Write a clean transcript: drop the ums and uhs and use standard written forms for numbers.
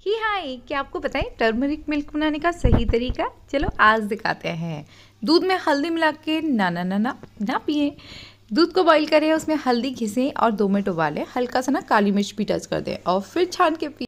ही हाय, क्या आपको पता है टर्मरिक मिल्क बनाने का सही तरीका? चलो आज दिखाते हैं। दूध में हल्दी मिला के ना ना ना ना ना पिए। दूध को बॉईल करें, उसमें हल्दी घिसें और 2 मिनट उबालें। हल्का सा ना काली मिर्च भी टच कर दें और फिर छान के पिए।